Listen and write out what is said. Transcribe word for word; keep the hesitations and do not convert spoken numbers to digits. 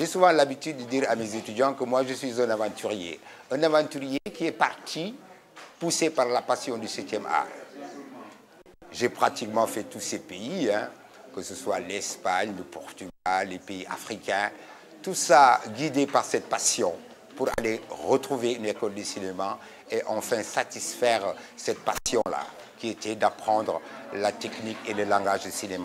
J'ai souvent l'habitude de dire à mes étudiants que moi je suis un aventurier. Un aventurier qui est parti, poussé par la passion du septième art. J'ai pratiquement fait tous ces pays, hein, que ce soit l'Espagne, le Portugal, les pays africains. Tout ça guidé par cette passion pour aller retrouver une école de cinéma et enfin satisfaire cette passion-là, qui était d'apprendre la technique et le langage du cinéma.